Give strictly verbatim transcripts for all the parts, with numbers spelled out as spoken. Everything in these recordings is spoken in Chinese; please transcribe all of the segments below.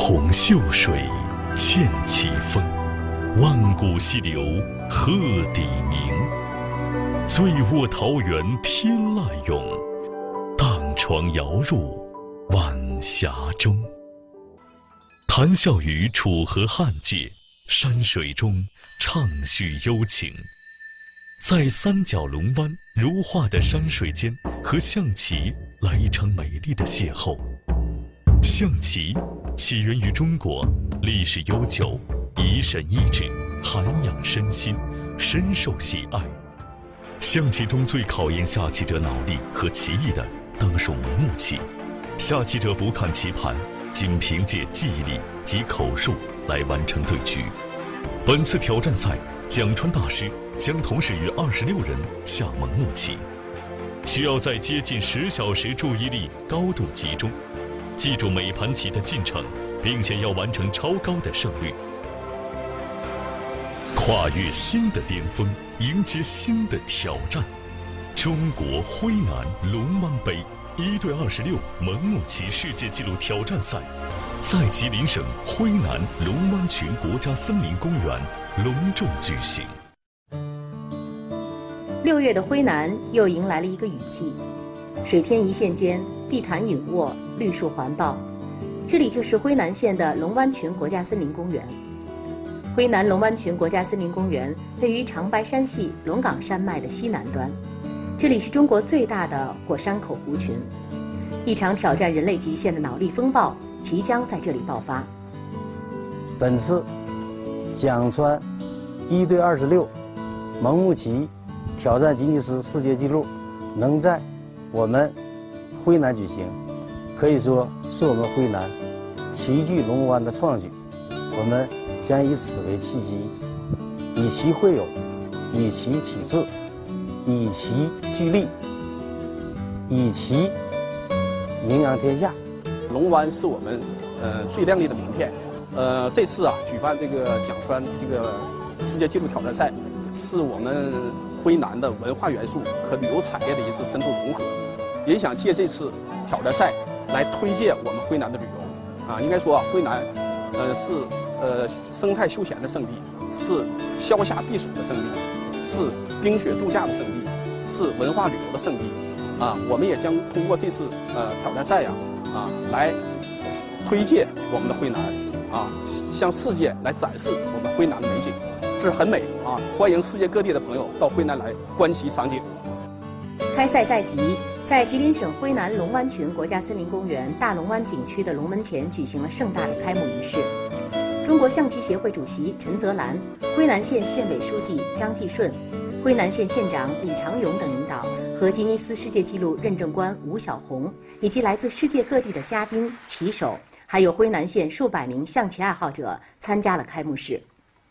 同秀水，欠其风，万古溪流，鹤底鸣。醉卧桃源天籁涌，荡床摇入晚霞中。谈笑于楚河汉界，山水中畅叙幽情。在三角龙湾如画的山水间，和象棋来一场美丽的邂逅。象棋起源于中国，历史悠久，怡神益智，涵养身心，深受喜爱。象棋中最考验下棋者脑力和棋艺的，当属蒙目棋。下棋者不看棋盘，仅凭借记忆力及口述来完成对局。本次挑战赛，蒋川大师将同时与二十六人下蒙目棋，需要在接近十小时注意力高度集中，记住每盘棋的进程，并且要完成超高的胜率。跨越新的巅峰，迎接新的挑战。中国徽南龙湾杯一对二十六蒙目棋世界纪录挑战赛，在吉林省徽南龙湾群国家森林公园隆重举行。 六月的徽南又迎来了一个雨季，水天一线间，碧潭隐卧，绿树环抱。这里就是徽南县的龙湾群国家森林公园。徽南龙湾群国家森林公园位于长白山系龙岗山脉的西南端，这里是中国最大的火山口湖群。一场挑战人类极限的脑力风暴即将在这里爆发。 本次蒋川一对二十六蒙目棋挑战吉尼斯世界纪录能在我们徽南举行，可以说是我们徽南棋聚龙湾的创举。我们将以此为契机，以棋会友，以棋起志，以棋聚力，以棋名扬天下。 龙湾是我们呃最亮丽的名片。呃，这次啊举办这个蒋川这个世界纪录挑战赛，是我们徽南的文化元素和旅游产业的一次深度融合，也想借这次挑战赛来推介我们徽南的旅游。啊，应该说啊，徽南呃是呃生态休闲的圣地，是消夏避暑的圣地，是冰雪度假的圣地，是文化旅游的圣地。啊，我们也将通过这次呃挑战赛呀，啊，来推介我们的徽南，啊，向世界来展示我们徽南的美景，这是很美啊！欢迎世界各地的朋友到徽南来观其赏景。 开赛在即，在吉林省徽南龙湾群国家森林公园大龙湾景区的龙门前举行了盛大的开幕仪式。中国象棋协会主席陈泽兰、徽南县县委书记张继顺、徽南县县长李长勇等领导和吉尼斯世界纪录认证官吴晓红，以及来自世界各地的嘉宾、棋手，还有徽南县数百名象棋爱好者参加了开幕式。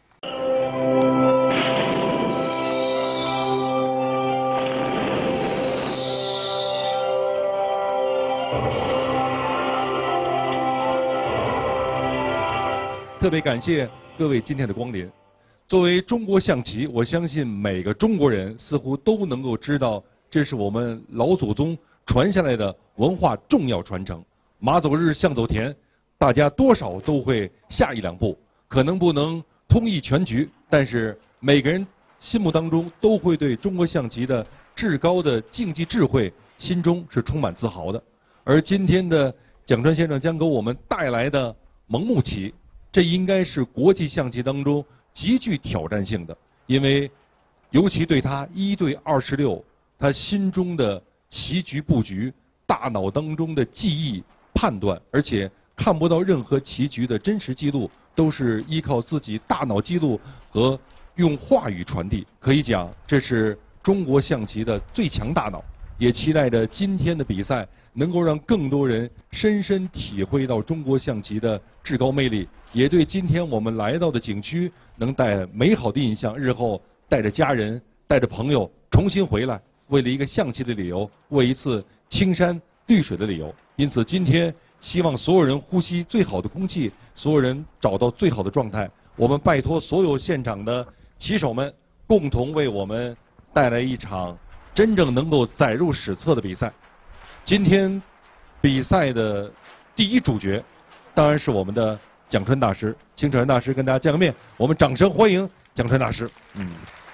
特别感谢各位今天的光临。作为中国象棋，我相信每个中国人似乎都能够知道，这是我们老祖宗传下来的文化重要传承。马走日，象走田，大家多少都会下一两步，可能不能通义全局，但是每个人心目当中都会对中国象棋的至高的竞技智慧心中是充满自豪的。而今天的蒋川先生将给我们带来的蒙目棋，这应该是国际象棋当中极具挑战性的，因为尤其对他一对二十六，他心中的棋局布局、大脑当中的记忆判断，而且看不到任何棋局的真实记录，都是依靠自己大脑记录和用话语传递。可以讲，这是中国象棋的最强大脑。也期待着今天的比赛能够让更多人深深体会到中国象棋的至高魅力，也对今天我们来到的景区能带美好的印象，日后带着家人、带着朋友重新回来，为了一个象棋的理由，为一次青山绿水的理由。因此，今天希望所有人呼吸最好的空气，所有人找到最好的状态。我们拜托所有现场的棋手们，共同为我们带来一场真正能够载入史册的比赛。今天比赛的第一主角当然是我们的蒋川大师，请蒋川大师跟大家见个面，我们掌声欢迎蒋川大师。嗯，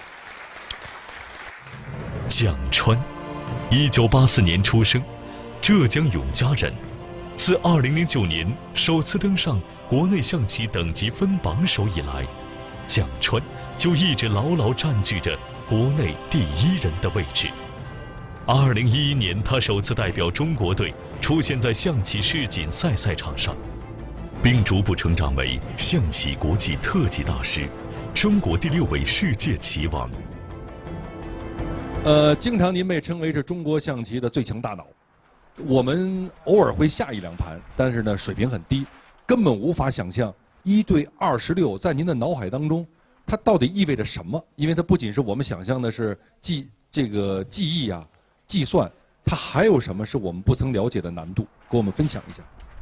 蒋川，一九八四年出生，浙江永嘉人。自二零零九年首次登上国内象棋等级分榜首以来，蒋川就一直牢牢占据着国内第一人的位置。二零一一年，他首次代表中国队出现在象棋世锦赛赛场上，并逐步成长为象棋国际特级大师，中国第六位世界棋王。 呃，经常您被称为是中国象棋的最强大脑。我们偶尔会下一两盘，但是呢，水平很低，根本无法想象一对二十六在您的脑海当中，它到底意味着什么？因为它不仅是我们想象的是记这个记忆啊、计算，它还有什么是我们不曾了解的难度？跟我们分享一下。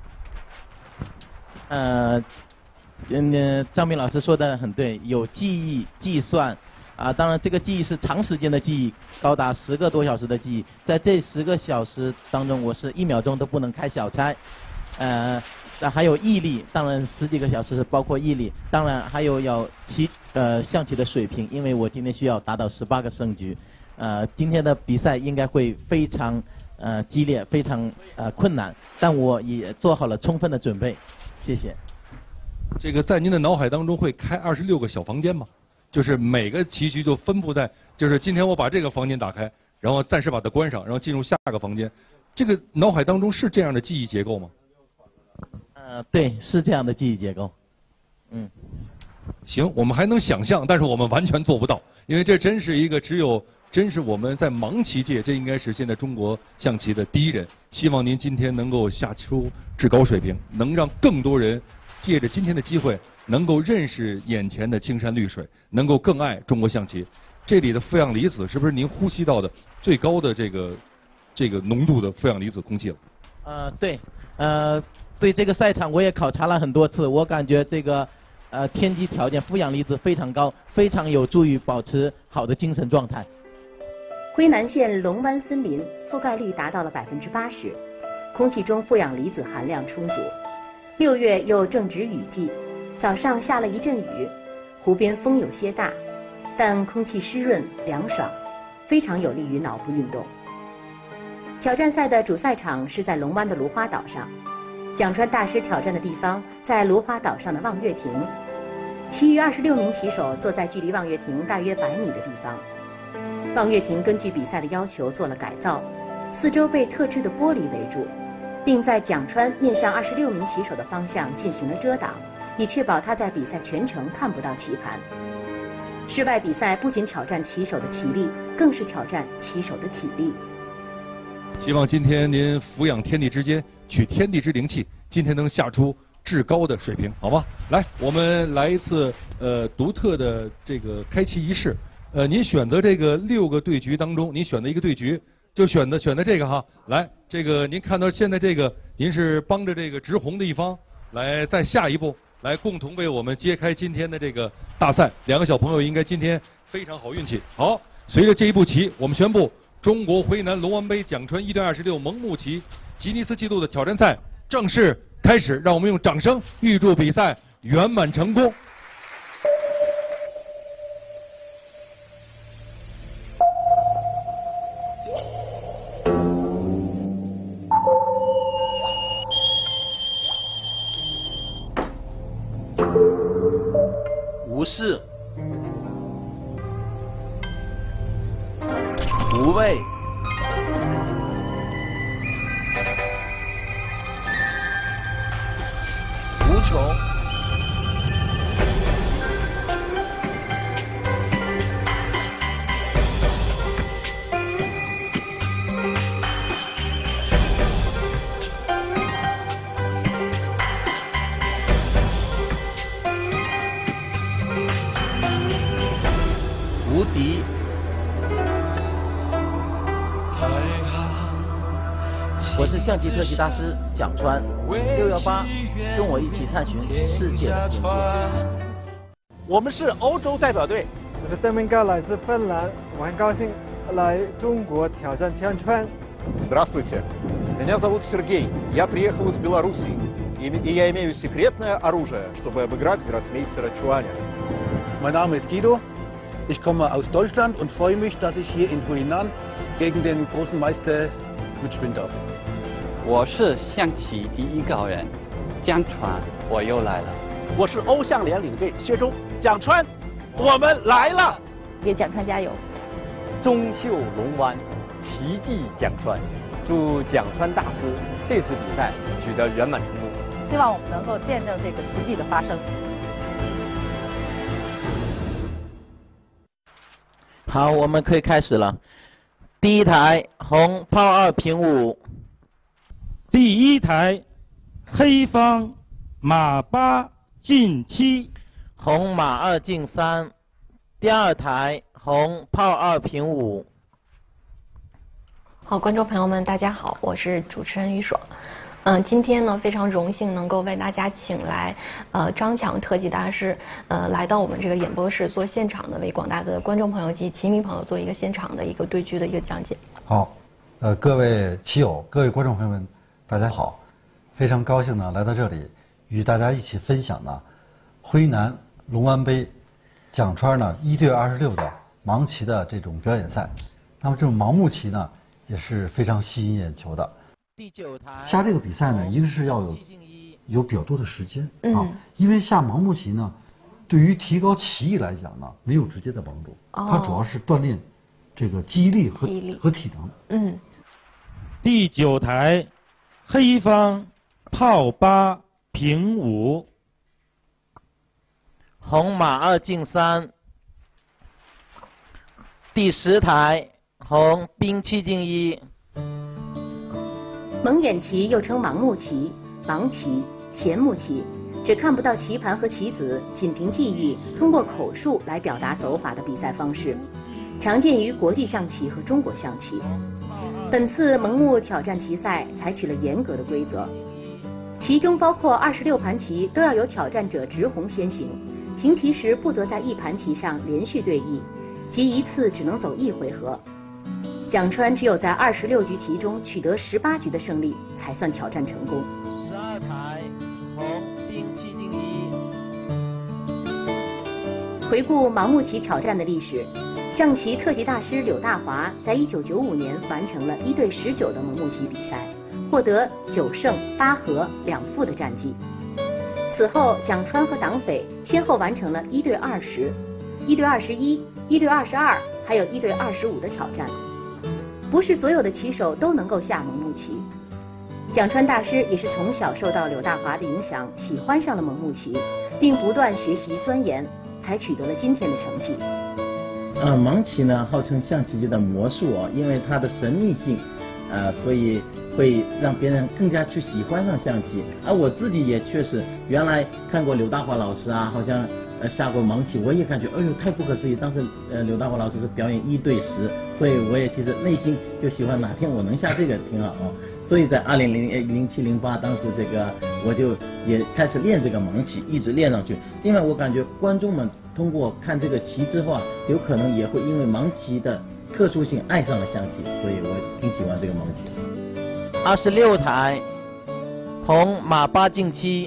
呃，嗯，张明老师说的很对，有记忆、计算。啊，当然，这个记忆是长时间的记忆，高达十个多小时的记忆。在这十个小时当中，我是一秒钟都不能开小差。呃，还有毅力，当然十几个小时是包括毅力。当然还有要棋呃象棋的水平，因为我今天需要达到十八个胜局。呃，今天的比赛应该会非常呃激烈，非常呃困难，但我也做好了充分的准备。谢谢。 这个在您的脑海当中会开二十六个小房间吗？就是每个棋局就分布在，就是今天我把这个房间打开，然后暂时把它关上，然后进入下个房间。这个脑海当中是这样的记忆结构吗？ 呃，对，是这样的记忆结构。嗯， 行，我们还能想象，但是我们完全做不到，因为这真是一个只有，真是我们在盲棋界，这应该是现在中国象棋的第一人。希望您今天能够下出至高水平，能让更多人借着今天的机会，能够认识眼前的青山绿水，能够更爱中国象棋。这里的负氧离子是不是您呼吸到的最高的这个这个浓度的负氧离子空气了？ 呃，对，呃，对这个赛场我也考察了很多次，我感觉这个呃天气条件负氧离子非常高，非常有助于保持好的精神状态。 辉南县龙湾森林覆盖率达到了百分之八十，空气中负氧离子含量充足。六月又正值雨季。早上下了一阵雨，湖边风有些大，但空气湿润凉爽，非常有利于脑部运动。挑战赛的主赛场是在龙湾的芦花岛上，蒋川大师挑战的地方在芦花岛上的望月亭，其余二十六名棋手坐在距离望月亭大约百米的地方。望月亭根据比赛的要求做了改造，四周被特制的玻璃围住，并在蒋川面向二十六名棋手的方向进行了遮挡，以确保他在比赛全程看不到棋盘。室外比赛不仅挑战棋手的棋力，更是挑战棋手的体力。 希望今天您俯仰天地之间，取天地之灵气，今天能下出至高的水平，好吗？来，我们来一次呃独特的这个开棋仪式。呃，您选择这个六个对局当中，您选择一个对局，就选择选择这个哈。来，这个您看到现在这个，您是帮着这个执红的一方，来再下一步。来共同为我们揭开今天的这个大赛，两个小朋友应该今天非常好运气。好，随着这一步棋，我们宣布中国辉南龙湾杯蒋川一对二十六蒙木棋吉尼斯纪录的挑战赛正式开始。让我们用掌声预祝比赛圆满成功。 无视，无畏，无穷，无敌。 我是象棋特级大师蒋川，六幺八，跟我一起探寻世界的边界。 我们是欧洲代表队， 我是邓明高，来自芬兰，我很高兴来中国挑战蒋川。 Здравствуйте, меня зовут Сергей, я приехал из Белоруссии. И я имею секретное оружие, чтобы обыграть гроссмейстера Чуаня. Mein Name ist Guido. Ich komme aus Deutschland und freue mich, dass ich hier in Huinan gegen den großen Meister mitspielen darf. 我是象棋第一高人江川，我又来了。 我是欧象联领队薛忠，蒋川，我们来了！ 给蒋川加油！ 中秀龙湾，奇迹蒋川，祝蒋川大师这次比赛取得圆满成功。 希望我们能够见证这个奇迹的发生。 好，我们可以开始了。第一台红炮二平五。 第一台黑方马八进七， 红马二进三。第二台红炮二平五。 好，观众朋友们，大家好，我是主持人于爽。嗯、呃，今天呢非常荣幸能够为大家请来呃张强特技大师，呃来到我们这个演播室做现场的，为广大的观众朋友及棋迷朋友做一个现场的一个对局的一个讲解。 好，呃各位棋友、各位观众朋友们，大家好，非常高兴呢来到这里，与大家一起分享呢徽南龙湾杯蒋川呢一对二十六的盲棋的这种表演赛。那么这种盲目棋呢也是非常吸引眼球的。 第九台下这个比赛呢，一个是要有有比较多的时间、 嗯、 啊，因为下盲目棋呢，对于提高棋艺来讲呢，没有直接的帮助， 哦、 它主要是锻炼这个记忆力和记忆力和体能。 嗯。 第九台黑方炮八平五， 红马二进三。第十台红兵七进一。 蒙眼棋又称盲目棋、盲棋、前目棋，指看不到棋盘和棋子，仅凭记忆通过口述来表达走法的比赛方式，常见于国际象棋和中国象棋。本次蒙目挑战棋赛采取了严格的规则，其中包括二十六盘棋都要有挑战者直红先行，行棋时不得在一盘棋上连续对弈，即一次只能走一回合。蒋川只有在二十六局棋中取得十八局的胜利，才算挑战成功。 十二台红兵七进一。 回顾盲目棋挑战的历史，象棋特级大师柳大华在一九九五年完成了一对十九的蒙目棋比赛，获得九胜八和两负的战绩。此后，蒋川和党斐先后完成了一对二十、一对二十一、一对二十二，还有一对二十五的挑战。不是所有的棋手都能够下蒙目棋，蒋川大师也是从小受到柳大华的影响，喜欢上了蒙目棋，并不断学习钻研，才取得了今天的成绩。 呃，盲棋呢，号称象棋界的魔术哦，因为它的神秘性，呃，所以会让别人更加去喜欢上象棋。而我自己也确实原来看过柳大华老师啊，好像呃下过盲棋，我也感觉哎呦太不可思议。当时呃柳大华老师是表演一对十，所以我也其实内心就喜欢哪天我能下这个挺好哦。所以在二零零零七零八当时这个我就也开始练这个盲棋，一直练上去。另外我感觉观众们通过看这个棋之后啊，有可能也会因为盲棋的特殊性爱上了象棋，所以我挺喜欢这个盲棋。 二十六台红马八进七。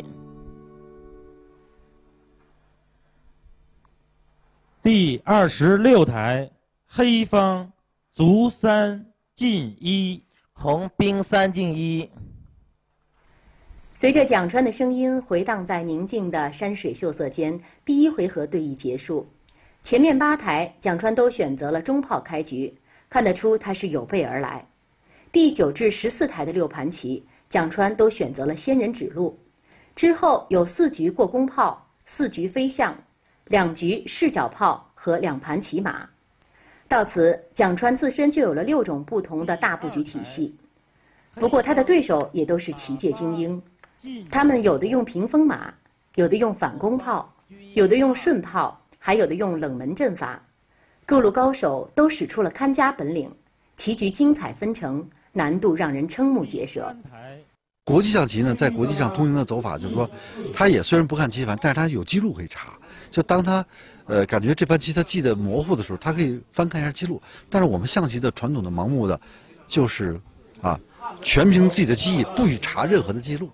第二十六台黑方卒三进一， 红兵三进一。 随着蒋川的声音回荡在宁静的山水秀色间，第一回合对弈结束。前面八台蒋川都选择了中炮开局，看得出他是有备而来。第九至十四台的六盘棋，蒋川都选择了仙人指路。之后有四局过宫炮、四局飞象、两局视角炮和两盘骑马。到此，蒋川自身就有了六种不同的大布局体系。不过他的对手也都是棋界精英，他们有的用屏风马，有的用反攻炮，有的用顺炮，还有的用冷门阵法。各路高手都使出了看家本领，棋局精彩纷呈，难度让人瞠目结舌。 国际象棋呢，在国际上通行的走法就是说，他也虽然不看棋盘，但是他有记录可以查。就当他，呃，感觉这盘棋他记得模糊的时候，他可以翻看一下记录。但是我们象棋的传统的盲目的，就是，啊，全凭自己的记忆，不予查任何的记录。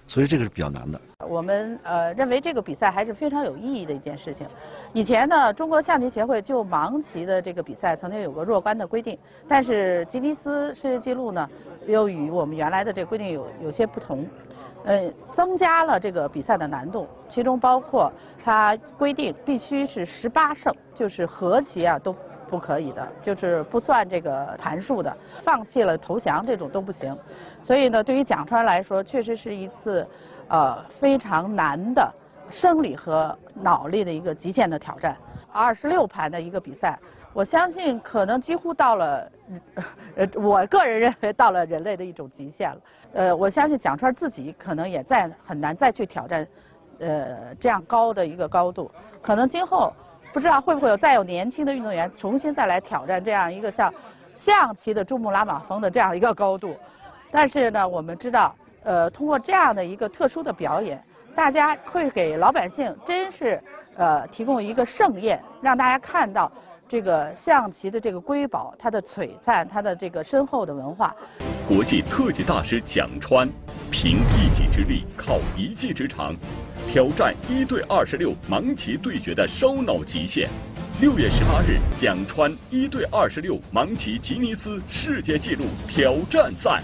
所以这个是比较难的。 我们呃认为这个比赛还是非常有意义的一件事情。以前呢，中国象棋协会就盲棋的这个比赛曾经有过若干的规定，但是吉尼斯世界纪录呢，又与我们原来的这个规定有有些不同，呃，增加了这个比赛的难度，其中包括它规定必须是十八胜，就是和棋啊都不可以的，就是不算这个盘数的，放弃了投降这种都不行。所以呢，对于蒋川来说，确实是一次呃非常难的生理和脑力的一个极限的挑战。二十六盘的一个比赛，我相信可能几乎到了，呃，我个人认为到了人类的一种极限了。呃，我相信蒋川自己可能也在很难再去挑战，呃，这样高的一个高度。可能今后不知道会不会有再有年轻的运动员重新再来挑战这样一个像象棋的珠穆朗玛峰的这样一个高度。但是呢，我们知道，呃，通过这样的一个特殊的表演，大家会给老百姓真是呃提供一个盛宴，让大家看到这个象棋的这个瑰宝，它的璀璨，它的这个深厚的文化。 国际特级大师蒋川，凭一己之力，靠一技之长，挑战一对二十六盲棋对决的烧脑极限。六月十八日，蒋川一对二十六盲棋吉尼斯世界纪录挑战赛。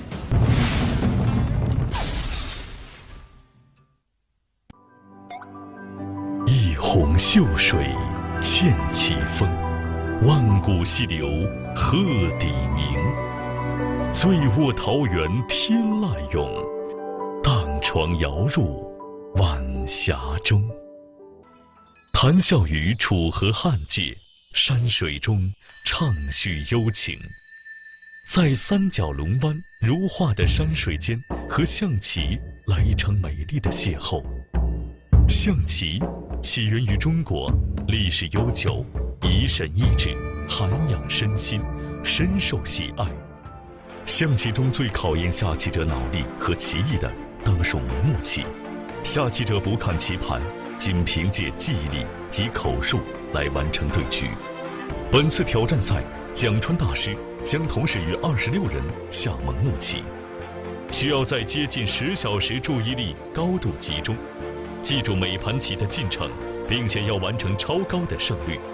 一泓秀水欠其风，万古溪流鹤底鸣。醉卧桃源天籁涌，荡床摇入晚霞中。谈笑于楚河汉界，山水中畅叙幽情。在三角龙湾如画的山水间，和象棋来一场美丽的邂逅。象棋起源于中国，历史悠久，怡神益智，涵养身心，深受喜爱。象棋中最考验下棋者脑力和棋艺的，当属蒙目棋。下棋者不看棋盘，仅凭借记忆力及口述来完成对局。本次挑战赛，蒋川大师将同时与二十六人下蒙目棋，需要在接近十小时注意力高度集中，记住每盘棋的进程，并且要完成超高的胜率。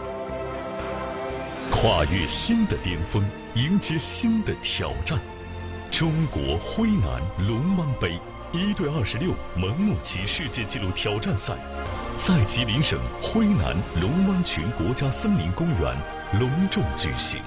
跨越新的巅峰，迎接新的挑战。中国徽南龙湾杯一对二十六蒙目棋世界纪录挑战赛，在吉林省徽南龙湾群国家森林公园隆重举行。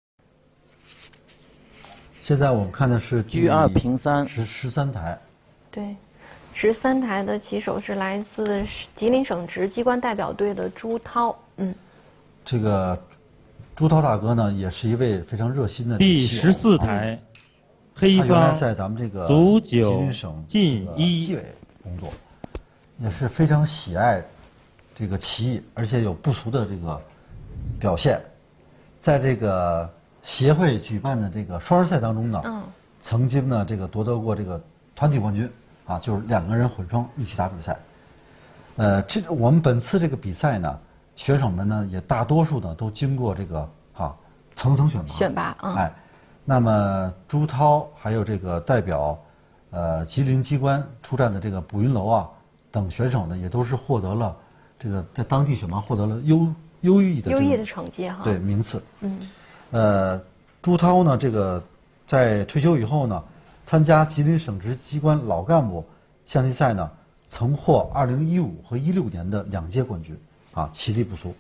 现在我们看的是居二平三， 十十三台。 对，十三台的棋手是来自吉林省直机关代表队的朱涛。嗯， 这个朱涛大哥呢，也是一位非常热心的第十四台，黑方他原来在咱们这个足吉九林省进一纪委工作，也是非常喜爱这个棋艺，而且有不俗的这个表现。在这个协会举办的这个双人赛当中呢， 嗯， 曾经呢这个夺得过这个团体冠军啊，就是两个人混双一起打比赛。呃，这我们本次这个比赛呢，选手们呢也大多数呢都经过这个啊层层选拔。 选拔，嗯， 哎，那么朱涛还有这个代表呃吉林机关出战的这个卜云楼啊等选手呢，也都是获得了这个在当地选拔获得了优优异的优异的成绩哈， 对名次。 嗯， 呃，朱涛呢，这个在退休以后呢，参加吉林省直机关老干部象棋赛呢，曾获二零一五和一六年的两届冠军，啊，棋力不俗。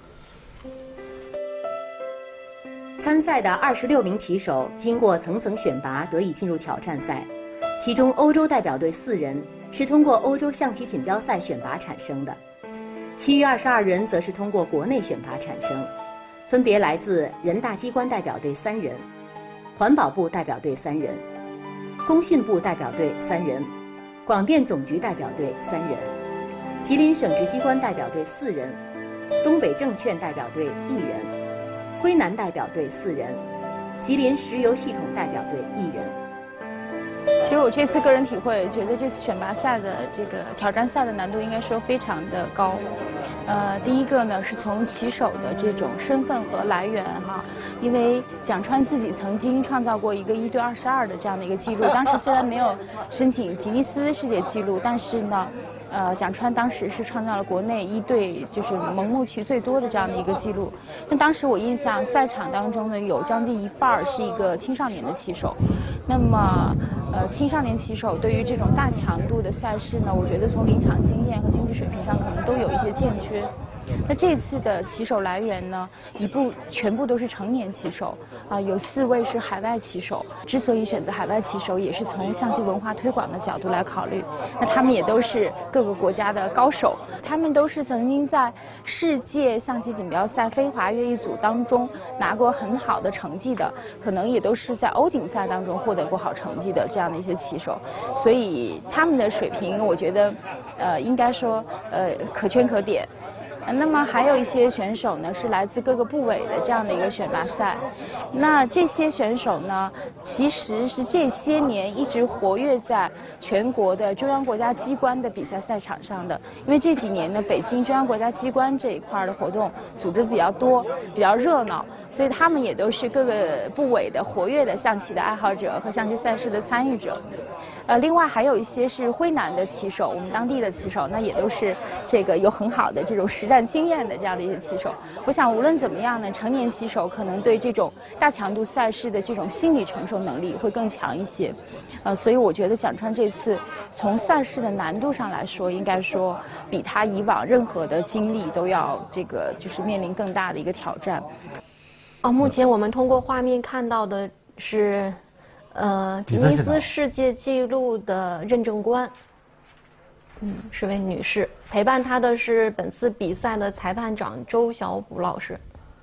参赛的二十六名棋手经过层层选拔，得以进入挑战赛。其中，欧洲代表队四人是通过欧洲象棋锦标赛选拔产生的，其余二十二人则是通过国内选拔产生，分别来自人大机关代表队三人、环保部代表队三人、工信部代表队三人、广电总局代表队三人、吉林省直机关代表队四人、东北证券代表队一人、徽南代表队四人，吉林石油系统代表队一人。 其实我这次个人体会，觉得这次选拔赛的这个挑战赛的难度应该说非常的高。 呃，第一个呢是从骑手的这种身份和来源哈，因为蒋川自己曾经创造过一个一对二十二的这样的一个记录，当时虽然没有申请吉尼斯世界纪录，但是呢。呃，蒋川当时是创造了国内一队就是蒙木骑最多的这样的一个记录。那当时我印象赛场当中呢，有将近一半是一个青少年的骑手。那么，呃，青少年骑手对于这种大强度的赛事呢，我觉得从临场经验和竞技水平上可能都有一些欠缺。那这次的骑手来源呢，一部全部都是成年骑手啊、呃，有四位是海外骑手。之所以选择海外骑手，也是从象棋文化推广的角度来考虑。那他们也都是各个国家的高手，他们都是曾经在世界象棋锦标赛非华约一组当中拿过很好的成绩的，可能也都是在欧锦赛当中获得过好成绩的这样的一些棋手。所以他们的水平，我觉得，呃，应该说，呃，可圈可点。那么还有一些选手呢，是来自各个部委的这样的一个选拔赛。那这些选手呢，其实是这些年一直活跃在全国的中央国家机关的比赛赛场上的。因为这几年呢，北京中央国家机关这一块的活动组织的比较多，比较热闹，所以他们也都是各个部委的活跃的象棋的爱好者和象棋赛事的参与者。呃，另外还有一些是徽南的棋手，我们当地的棋手，那也都是这个有很好的这种实战经验的这样的一些棋手。我想无论怎么样呢，成年棋手可能对这种大强度赛事的这种心理承受能力会更强一些。呃，所以我觉得蒋川这次从赛事的难度上来说，应该说比他以往任何的经历都要这个就是面临更大的一个挑战。 哦，目前我们通过画面看到的是。呃，吉尼斯世界纪录的认证官，嗯，是位女士，陪伴她的是本次比赛的裁判长周小补老师。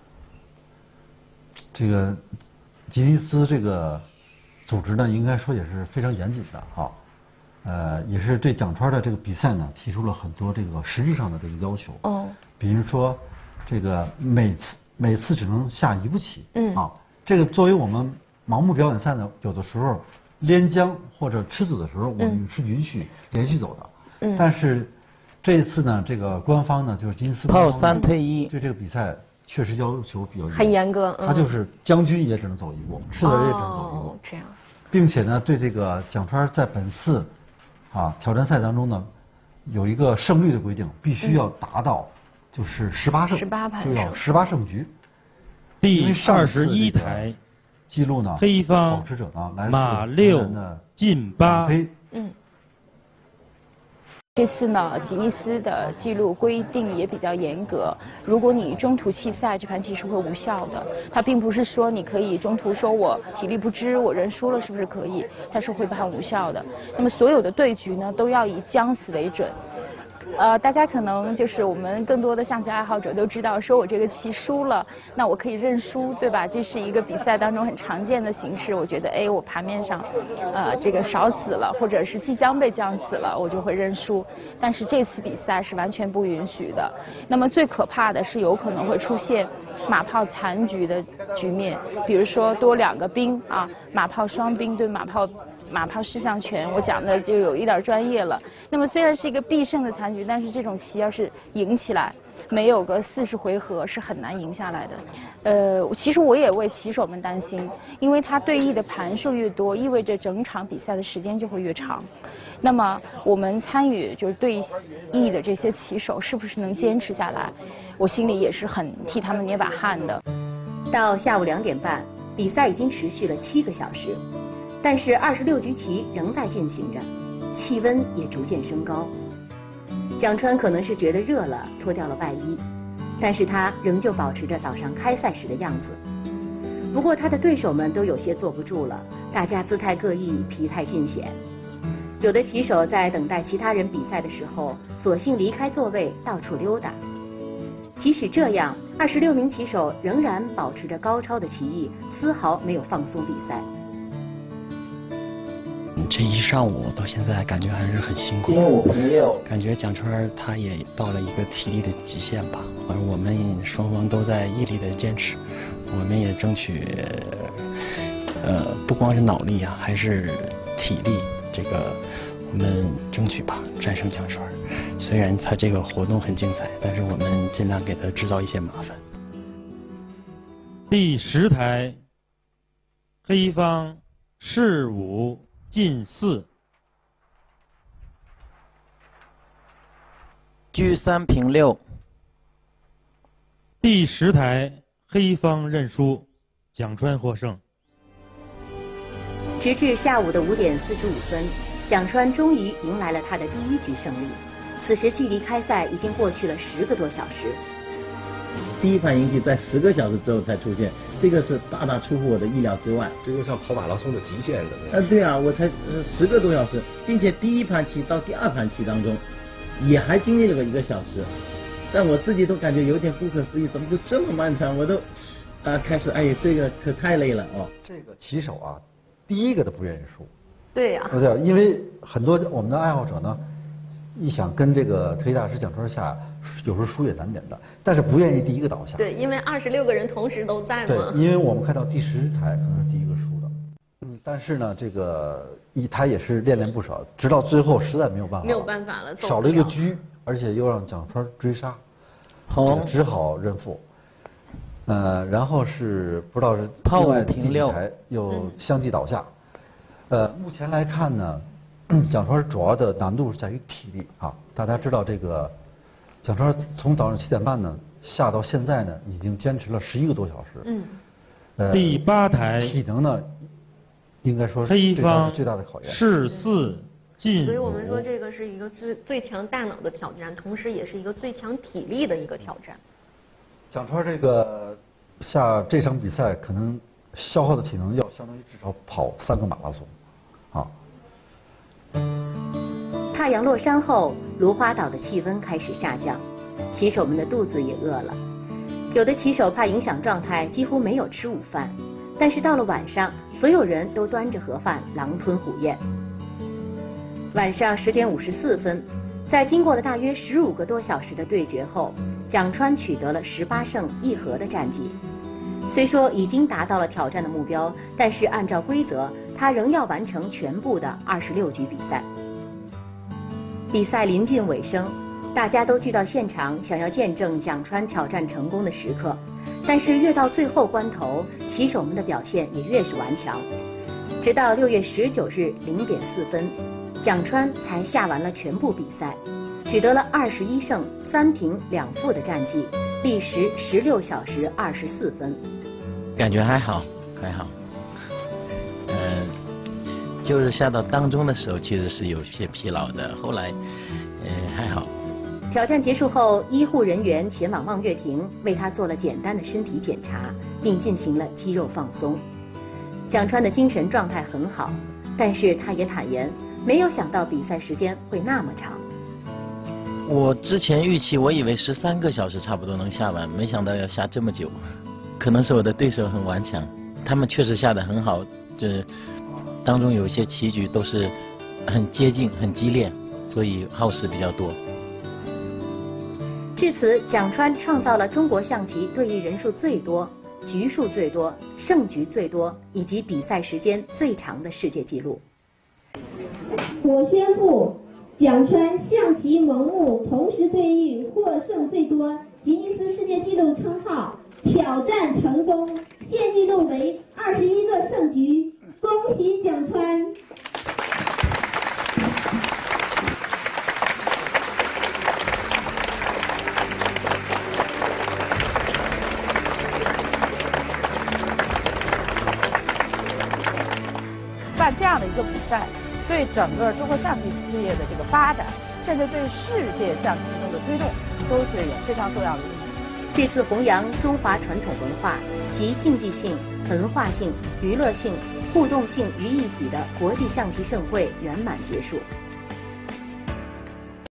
这个吉尼斯这个组织呢，应该说也是非常严谨的哈，呃，也是对蒋川的这个比赛呢提出了很多这个实质上的这个要求。哦，比如说这个每次每次只能下一步棋，嗯啊，这个作为我们。盲目表演赛呢，有的时候连将或者吃子的时候，我们是允许连续走的。嗯。但是这一次呢，这个官方呢，就是吉尼斯炮三退一， 对这个比赛确实要求比较很严格。 他就是将军也只能走一步，吃子也只能走一步。 哦，这样。 并且呢，对这个蒋川在本次啊挑战赛当中呢，有一个胜率的规定，必须要达到就是十八胜， 十八盘就要十八胜局。 第二十一台。 记录呢？ 黑方保持者呢？来自马六进八。 嗯。 这次呢，吉尼斯的记录规定也比较严格。如果你中途弃赛，这盘棋是会无效的。它并不是说你可以中途说我体力不支，我认输了，是不是可以？它是会判无效的。那么所有的对局呢，都要以将死为准。呃，大家可能就是我们更多的象棋爱好者都知道，说我这个棋输了，那我可以认输，对吧？这是一个比赛当中很常见的形式。我觉得，哎，我盘面上，呃，这个少子了，或者是即将被将死了，我就会认输。但是这次比赛是完全不允许的。那么最可怕的是有可能会出现马炮残局的局面，比如说多两个兵啊，马炮双兵对马炮。马炮失象权，我讲的就有一点专业了。那么虽然是一个必胜的残局，但是这种棋要是赢起来，没有个四十回合是很难赢下来的。呃，其实我也为棋手们担心，因为他对弈的盘数越多，意味着整场比赛的时间就会越长。那么我们参与就是对弈的这些棋手是不是能坚持下来，我心里也是很替他们捏把汗的。 到下午两点半，比赛已经持续了七个小时。但是二十六局棋仍在进行着，气温也逐渐升高。蒋川可能是觉得热了，脱掉了外衣，但是他仍旧保持着早上开赛时的样子。不过他的对手们都有些坐不住了，大家姿态各异，疲态尽显。有的棋手在等待其他人比赛的时候，索性离开座位，到处溜达。即使这样，二十六名棋手仍然保持着高超的棋艺，丝毫没有放松比赛。 这一上午到现在感觉还是很辛苦，感觉蒋川他也到了一个体力的极限吧，而我们双方都在毅力的坚持，我们也争取，呃，不光是脑力啊，还是体力，这个我们争取吧，战胜蒋川。 虽然它这个活动很精彩，但是我们尽量给它制造一些麻烦。 第十台，黑方士五进四， 车三平六。 第十台，黑方认输，蒋川获胜。 直至下午的五点四十五分，蒋川终于迎来了他的第一局胜利。此时距离开赛已经过去了十个多小时。 第一盘赢棋在十个小时之后才出现，这个是大大出乎我的意料之外。 这就像跑马拉松的极限的那样。呃，对啊，我才十个多小时，并且第一盘棋到第二盘棋当中，也还经历了个一个小时，但我自己都感觉有点不可思议，怎么会这么漫长？我都，啊，开始，哎呀，这个可太累了哦。 这个棋手啊，第一个都不愿意输。 对呀、啊。 对，因为很多我们的爱好者呢，一想跟这个特级大师蒋川下，有时候输也难免的，但是不愿意第一个倒下。 对，因为二十六个人同时都在嘛。 对，因为我们看到第十台可能是第一个输的，嗯，但是呢，这个一他也是恋恋不舍，直到最后实在没有办法了， 没有办法了， 少了一个车，而且又让蒋川追杀， 好， 只好认负。呃，然后是不知道是炮另外五平六第几台又相继倒下。呃，目前来看呢，蒋川主要的难度是在于体力啊。大家知道这个，蒋川从早上七点半呢下到现在呢，已经坚持了十一个多小时。 嗯。 呃， 第八台体能呢，应该说是黑方是最大的考验。 士四进五。 所以我们说这个是一个最最强大脑的挑战，同时也是一个最强体力的一个挑战。 蒋川这个下这场比赛可能消耗的体能要相当于至少跑三个马拉松，啊。 太阳落山后，芦花岛的气温开始下降，棋手们的肚子也饿了。有的棋手怕影响状态，几乎没有吃午饭。但是到了晚上，所有人都端着盒饭狼吞虎咽。晚上十点五十四分，在经过了大约十五个多小时的对决后，蒋川取得了十八胜一和的战绩。虽说已经达到了挑战的目标，但是按照规则，他仍要完成全部的二十六局比赛。比赛临近尾声，大家都聚到现场，想要见证蒋川挑战成功的时刻。但是越到最后关头，棋手们的表现也越是顽强。直到六月十九日零点四分，蒋川才下完了全部比赛，取得了二十一胜三平两负的战绩，历时十六小时二十四分。 感觉还好，还好。嗯、呃，就是下到当中的时候，其实是有些疲劳的，后来，呃，还好。 挑战结束后，医护人员前往望月亭为他做了简单的身体检查，并进行了肌肉放松。蒋川的精神状态很好，但是他也坦言，没有想到比赛时间会那么长。 我之前预期，我以为十三个小时差不多能下完，没想到要下这么久。可能是我的对手很顽强，他们确实下得很好，这当中有一些棋局都是很接近、很激烈，所以耗时比较多。 至此，蒋川创造了中国象棋对弈人数最多、局数最多、胜局最多以及比赛时间最长的世界纪录。 我宣布，蒋川象棋萌物同时对弈获胜最多，吉尼斯世界纪录称号挑战成功，现纪录为二十一个胜局，恭喜蒋川！ 办这样的一个比赛，对整个中国象棋事业的这个发展，甚至对世界象棋运动的推动，都是有非常重要的意义。 这次弘扬中华传统文化集竞技性、文化性、娱乐性、互动性于一体的国际象棋盛会圆满结束。